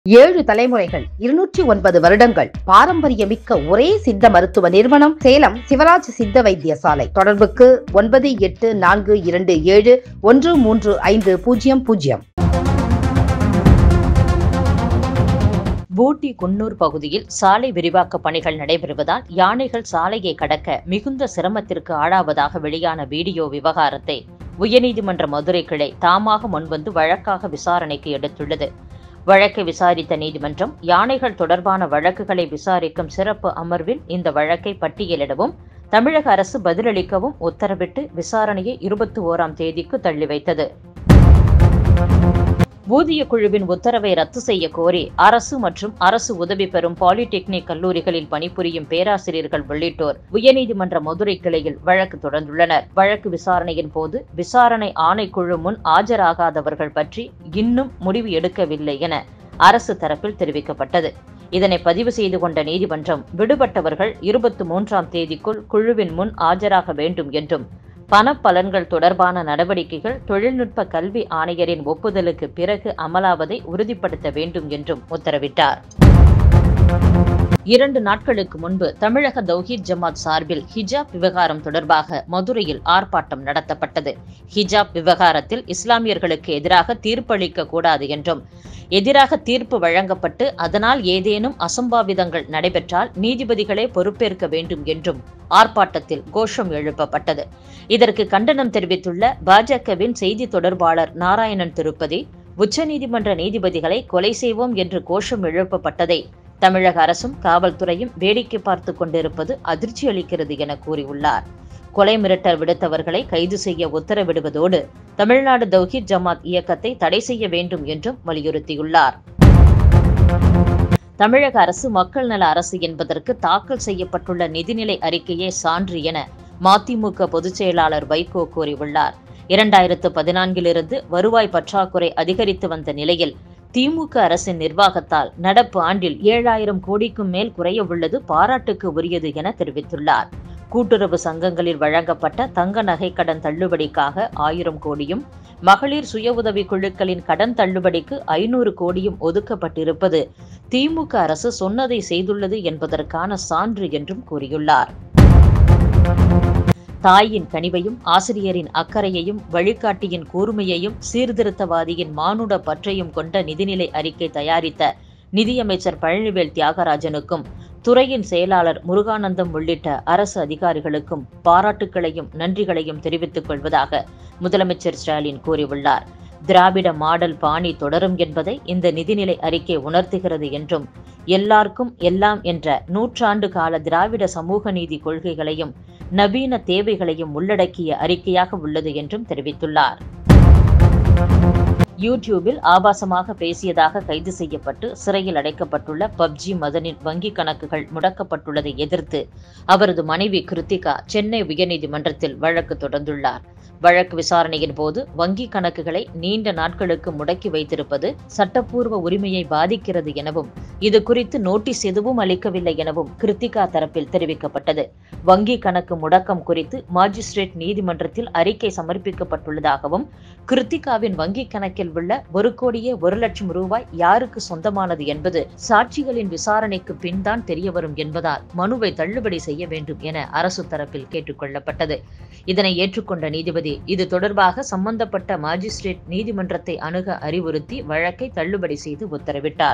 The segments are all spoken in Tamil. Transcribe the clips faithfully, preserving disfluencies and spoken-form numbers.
ஏழு தலைமுறைகள் இருநூற்றி ஒன்பது வருடங்கள் பாரம்பரியமிக்க ஒரே சித்த மருத்துவ நிறுவனம் சேலம் சிவராஜ் சித்த வைத்தியசாலை. தொடர்புக்கு ஒன்பது எட்டு நான்கு இரண்டு ஏழு ஒன்று மூன்று ஐந்து பூஜ்ஜியம் பூஜ்ஜியம். ஊட்டி குன்னூர் பகுதியில் சாலை விரிவாக்க பணிகள் நடைபெறுவதால் யானைகள் சாலையை கடக்க மிகுந்த சிரமத்திற்கு ஆளாவதாக வெளியான வீடியோ விவகாரத்தை உயர்நீதிமன்ற மதுரை கிளை தாமாக முன்வந்து வழக்காக விசாரணைக்கு எடுத்துள்ளது. வழக்கை விசாரித்த நீதிமன்றம் யானைகள் தொடர்பான வழக்குகளை விசாரிக்கும் சிறப்பு அமர்வில் இந்த வழக்கை பட்டியலிடவும் தமிழக அரசு பதிலளிக்கவும் உத்தரவிட்டு விசாரணையை இருபத்தி ஓராம் தேதிக்கு தள்ளி வைத்தது. ஊதிய குழுவின் உத்தரவை ரத்து செய்ய கோரி அரசு மற்றும் அரசு உதவி பெறும் பாலிடெக்னிக் கல்லூரிகளில் பணிபுரியும் பேராசிரியர்கள் உள்ளிட்டோர் உயர்நீதிமன்ற மதுரை கிளையில் வழக்கு தொடர்ந்துள்ளனர். வழக்கு விசாரணையின் போது விசாரணை ஆணைக்குழு முன் ஆஜராகாதவர்கள் பற்றி இன்னும் முடிவு எடுக்கவில்லை என அரசு தரப்பில் தெரிவிக்கப்பட்டது. இதனை பதிவு செய்து கொண்ட நீதிமன்றம் விடுபட்டவர்கள் இருபத்தி மூன்றாம் தேதிக்குள் குழுவின் முன் ஆஜராக வேண்டும் என்றும் பணப்பலன்கள் தொடர்பான நடவடிக்கைகள் தொழில்நுட்ப கல்வி ஆணையரின் ஒப்புதலுக்கு பிறகு அமலாவதை உறுதிப்படுத்த வேண்டும் என்றும் உத்தரவிட்டார். இரண்டு நாட்களுக்கு முன்பு தமிழக தௌஹீத் ஜமாத் சார்பில் ஹிஜாப் விவகாரம் தொடர்பாக மதுரையில் ஆர்ப்பாட்டம் நடத்தப்பட்டது. ஹிஜாப் விவகாரத்தில் இஸ்லாமியர்களுக்கு எதிராக தீர்ப்பளிக்க கூடாது என்றும் எதிராக தீர்ப்பு வழங்கப்பட்டு அதனால் ஏதேனும் அசம்பாவிதங்கள் நடைபெற்றால் நீதிபதிகளே பொறுப்பேற்க வேண்டும் என்றும் ஆர்ப்பாட்டத்தில் கோஷம் எழுப்பப்பட்டது. இதற்கு கண்டனம் தெரிவித்துள்ள பாஜகவின் செய்தி தொடர்பாளர் நாராயணன் திருப்பதி, உச்சநீதிமன்ற நீதிபதிகளை கொலை செய்வோம் என்று கோஷம் எழுப்பப்பட்டதை தமிழக அரசும் காவல்துறையும் வேடிக்கை பார்த்து கொண்டிருப்பது அதிர்ச்சி அளிக்கிறது என கூறியுள்ளார். கொலை மிரட்டல் விடுத்தவர்களை கைது செய்ய உத்தரவிடுவதோடு தமிழ்நாடு தௌஹீத் ஜமாத் இயக்கத்தை தடை செய்ய வேண்டும் என்றும் வலியுறுத்தியுள்ளார். தமிழக அரசு மக்கள் நல அரசு என்பதற்கு தாக்கல் செய்யப்பட்டுள்ள நிதிநிலை அறிக்கையே சான்று என மதிமுக பொதுச் செயலாளர் வைகோ கூறியுள்ளார். இரண்டாயிரத்து பதினான்கிலிருந்து வருவாய் பற்றாக்குறை அதிகரித்து வந்த நிலையில் திமுக அரசின் நிர்வாகத்தால் நடப்பு ஆண்டில் ஏழாயிரம் கோடிக்கும் மேல் குறைய உள்ளது பாராட்டுக்கு உரியது என தெரிவித்துள்ளார். கூட்டுறவு சங்கங்களில் வழங்கப்பட்ட தங்க நகை கடன் தள்ளுபடிக்காக ஆயிரம் கோடியும் மகளிர் சுய உதவி குழுக்களின் கடன் தள்ளுபடிக்கு ஐநூறு கோடியும் ஒதுக்கப்பட்டிருப்பது திமுக அரசு சொன்னதை செய்துள்ளது என்பதற்கான சான்று என்றும் கூறியுள்ளார். தாயின் கனிவையும் ஆசிரியரின் அக்கறையையும் வழிகாட்டியின் கூர்மையையும் சீர்திருத்தவாதியின் மானுட பற்றையும் கொண்ட நிதிநிலை அறிக்கை தயாரித்த நிதியமைச்சர் பழனிவேல் தியாகராஜனுக்கும் துறையின் செயலாளர் முருகானந்தம் உள்ளிட்ட அரசு அதிகாரிகளுக்கும் பாராட்டுக்களையும் நன்றிகளையும் தெரிவித்துக் கொள்வதாக முதலமைச்சர் ஸ்டாலின் கூறியுள்ளார். திராவிட மாடல் பாணி தொடரும் என்பதை இந்த நிதிநிலை அறிக்கை உணர்த்துகிறது என்றும் எல்லாருக்கும் எல்லாம் என்ற நூற்றாண்டு கால திராவிட சமூக நீதி கொள்கைகளையும் நவீன தேவைகளையும் உள்ளடக்கிய அறிக்கையாக உள்ளது என்றும் தெரிவித்துள்ளார். யூடியூபில் ஆபாசமாக பேசியதாக கைது செய்யப்பட்டு சிறையில் அடைக்கப்பட்டுள்ள பப்ஜி மதனின் வங்கிக் கணக்குகள் முடக்கப்பட்டுள்ளதை எதிர்த்து அவரது மனைவி கிருத்திகா சென்னை உயர்நீதிமன்றத்தில் வழக்கு தொடர்ந்துள்ளார். வழக்கு விசாரணையின் போது வங்கிக் கணக்குகளை நீண்ட நாட்களுக்கு முடக்கி வைத்திருப்பது சட்டப்பூர்வ உரிமையை பாதிக்கிறது எனவும் இது குறித்து நோட்டீஸ் எதுவும் அளிக்கவில்லை எனவும் கிருத்திகா தரப்பில் தெரிவிக்கப்பட்டது. வங்கி கணக்கு முடக்கம் குறித்து மாஜிஸ்ட்ரேட் நீதிமன்றத்தில் அறிக்கை சமர்ப்பிக்கப்பட்டுள்ளதாகவும் கிருத்திகாவின் வங்கிக் கணக்கில் உள்ள ஒரு கோடியே ஒரு லட்சம் ரூபாய் யாருக்கு சொந்தமானது என்பது சாட்சிகளின் விசாரணைக்கு பின் தான் தெரியவரும் என்பதால் மனுவை தள்ளுபடி செய்ய வேண்டும் என அரசு தரப்பில் கேட்டுக் கொள்ளப்பட்டது. இதனை ஏற்றுக்கொண்ட நீதிபதி இது தொடர்பாக சம்பந்தப்பட்ட மாஜிஸ்ட்ரேட் நீதிமன்றத்தை அணுக அறிவுறுத்தி வழக்கை தள்ளுபடி செய்து உத்தரவிட்டார்.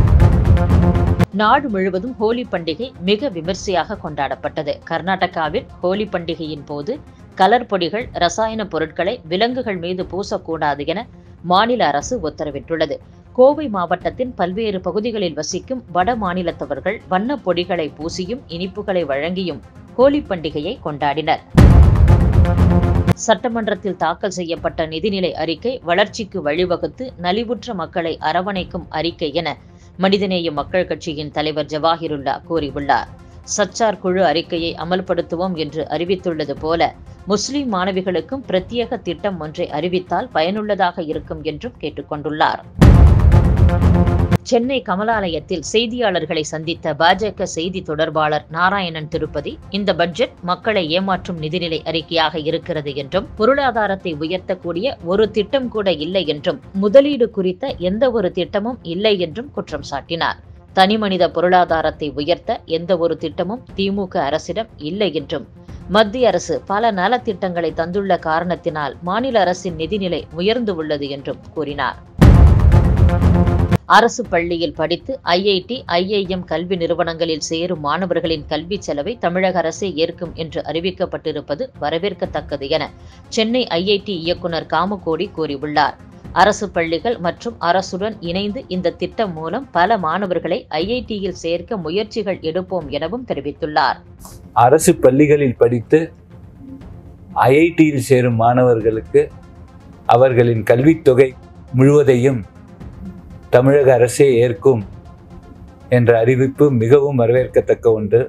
நாடு முழுவதும் ஹோலி பண்டிகை மிக விமர்சையாக கொண்டாடப்பட்டது. கர்நாடகாவில் ஹோலி பண்டிகையின் போது கலர் பொடிகள், ரசாயன பொருட்களை விலங்குகள் மீது பூசக்கூடாது என மாநில அரசு உத்தரவிட்டுள்ளது. கோவை மாவட்டத்தின் பல்வேறு பகுதிகளில் வசிக்கும் வட மாநிலத்தவர்கள் வண்ணப் பொடிகளை பூசியும் இனிப்புகளை வழங்கியும் ஹோலி பண்டிகையை கொண்டாடினர். சட்டமன்றத்தில் தாக்கல் செய்யப்பட்ட நிதிநிலை அறிக்கை வளர்ச்சிக்கு வழிவகுத்து நலிவுற்ற மக்களை அரவணைக்கும் அறிக்கை என மனிதநேய மக்கள் கட்சியின் தலைவர் ஜவாஹிருல்லா கூறியுள்ளார். சச்சார் குழு அறிக்கையை அமல்படுத்துவோம் என்று அறிவித்துள்ளது போல முஸ்லிம் மாணவிகளுக்கும் பிரத்யேக திட்டம் ஒன்றை அறிவித்தால் பயனுள்ளதாக இருக்கும் என்றும் கேட்டுக்கொண்டுள்ளார். சென்னை கமலாலயத்தில் செய்தியாளர்களை சந்தித்த பாஜக செய்தி தொடர்பாளர் நாராயணன் திருப்பதி, இந்த பட்ஜெட் மக்களை ஏமாற்றும் நிதிநிலை அறிக்கையாக இருக்கிறது என்றும், பொருளாதாரத்தை உயர்த்தக்கூடிய ஒரு திட்டம் கூட இல்லை என்றும், முதலீடு குறித்த எந்த ஒரு திட்டமும் இல்லை என்றும் குற்றம் சாட்டினார். தனிமனித பொருளாதாரத்தை உயர்த்த எந்த ஒரு திட்டமும் திமுக அரசிடம் இல்லை என்றும், மத்திய அரசு பல நலத்திட்டங்களை தந்துள்ள காரணத்தினால் மாநில அரசின் நிதிநிலை உயர்ந்து உள்ளது என்றும் கூறினார். அரசு பள்ளியில் படித்து ஐஐடி, ஐஐஎம் கல்வி நிறுவனங்களில் சேரும் மாணவர்களின் கல்வி செலவை தமிழக அரசே ஏற்கும் என்று அறிவிக்கப்பட்டிருப்பது வரவேற்கத்தக்கது என சென்னை ஐஐடி இயக்குநர் காமகோடி கூறியுள்ளார். அரசு பள்ளிகள் மற்றும் அரசுடன் இணைந்து இந்த திட்டம் மூலம் பல மாணவர்களை ஐஐடியில் சேர்க்க முயற்சிகள் எடுப்போம் எனவும் தெரிவித்துள்ளார். அரசு பள்ளிகளில் படித்து ஐஐடியில் சேரும் மாணவர்களுக்கு அவர்களின் கல்வித்தொகை முழுவதையும் தமிழக அரசே ஏற்கும் என்ற அறிவிப்பு மிகவும் வரவேற்கத்தக்க ஒன்று.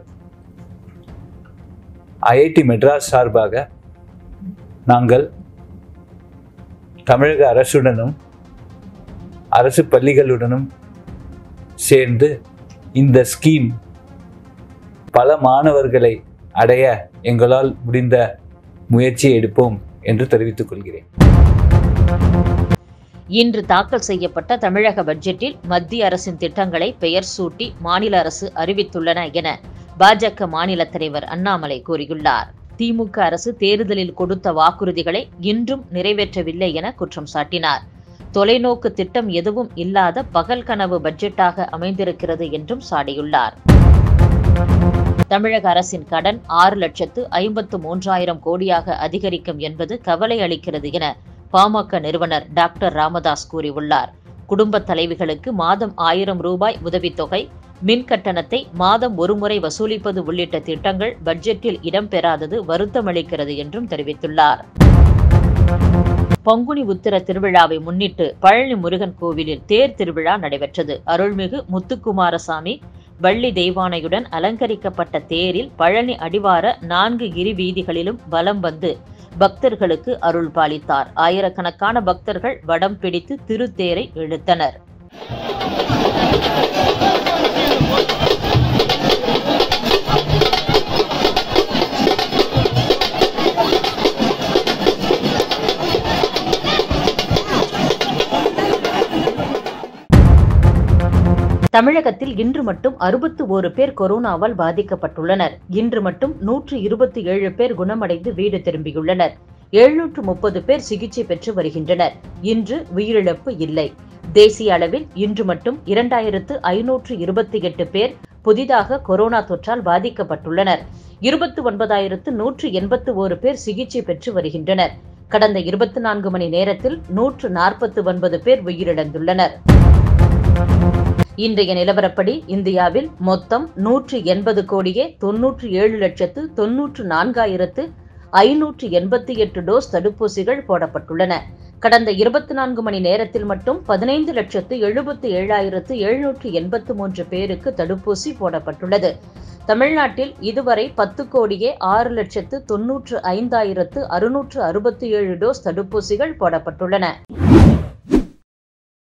ஐஐடி மெட்ராஸ் சார்பாக நாங்கள் தமிழக அரசுடனும் அரசு பள்ளிகளுடனும் சேர்ந்து இந்த ஸ்கீம் பல மாணவர்களை அடைய எங்களால் முடிந்த முயற்சியை எடுப்போம் என்று தெரிவித்துக் கொள்கிறேன். இன்று தாக்கல் செய்யப்பட்ட தமிழக பட்ஜெட்டில் மத்திய அரசின் திட்டங்களை பெயர் சூட்டி மாநில அரசு அறிவித்துள்ளன என பாஜக மாநில தலைவர் அண்ணாமலை கூறியுள்ளார். திமுக அரசு தேர்தலில் கொடுத்த வாக்குறுதிகளை இன்றும் நிறைவேற்றவில்லை என குற்றம் சாட்டினார். தொலைநோக்கு திட்டம் எதுவும் இல்லாத பகல் கனவு பட்ஜெட்டாக அமைந்திருக்கிறது என்றும் சாடியுள்ளார். தமிழக அரசின் கடன் ஆறு லட்சத்து ஐம்பத்து மூன்றாயிரம் கோடியாக அதிகரிக்கும் என்பது கவலை அளிக்கிறது என பாமக நிறுவனர் டாக்டர் ராமதாஸ் கூறியுள்ளார். குடும்ப தலைவிகளுக்கு மாதம் ஆயிரம் ரூபாய் உதவித்தொகை, மின் கட்டணத்தை மாதம் ஒருமுறை வசூலிப்பது உள்ளிட்ட திட்டங்கள் பட்ஜெட்டில் இடம்பெறாதது வருத்தமளிக்கிறது என்றும் தெரிவித்துள்ளார். பங்குனி உத்திர திருவிழாவை முன்னிட்டு பழனி முருகன் கோவிலில் தேர் திருவிழா நடைபெற்றது. அருள்மிகு முத்துக்குமாரசாமி வள்ளி தெய்வானையுடன் அலங்கரிக்கப்பட்ட தேரில் பழனி அடிவார நான்கு கிரி வீதிகளிலும் வலம் வந்து பக்தர்களுக்கு அருள் பாலித்தார். ஆயிரக்கணக்கான பக்தர்கள் வடம் பிடித்து திருத்தேரை இழுத்தனர். தமிழகத்தில் இன்று மட்டும் அறுபத்தி ஓரு பேர் கொரோனாவால் பாதிக்கப்பட்டுள்ளனர். இன்று மட்டும் நூற்று இருபத்தி ஏழு பேர் குணமடைந்து வீடு திரும்பியுள்ளனர். எழுநூற்று முப்பது பேர் சிகிச்சை பெற்று வருகின்றனர். இன்று உயிரிழப்பு இல்லை. தேசிய அளவில் இன்று மட்டும் இரண்டாயிரத்து ஐநூற்று இருபத்தி எட்டு பேர் புதிதாக கொரோனா தொற்றால் பாதிக்கப்பட்டுள்ளனர். இருபத்தி ஒன்பதாயிரத்து நூற்று எண்பத்தி ஓரு பேர் சிகிச்சை பெற்று வருகின்றனர். கடந்த இருபத்தி நான்கு மணி நேரத்தில் நூற்று நாற்பத்தி ஒன்பது பேர் உயிரிழந்துள்ளனர். இன்றைய நிலவரப்படி இந்தியாவில் மொத்தம் நூற்று எண்பது கோடியே தொன்னூற்று ஏழு லட்சத்து தொன்னூற்று நான்காயிரத்து ஐநூற்று எண்பத்தி எட்டு டோஸ் தடுப்பூசிகள் போடப்பட்டுள்ளன. கடந்த இருபத்தி நான்கு மணி நேரத்தில் மட்டும் பதினைந்து லட்சத்து எழுபத்தி ஏழாயிரத்து எழுநூற்று எண்பத்து மூன்று பேருக்கு தடுப்பூசி போடப்பட்டுள்ளது. தமிழ்நாட்டில் இதுவரை பத்து கோடியே ஆறு லட்சத்து தொன்னூற்று ஐந்தாயிரத்து அறுநூற்று அறுபத்தி ஏழு டோஸ் தடுப்பூசிகள் போடப்பட்டுள்ளன.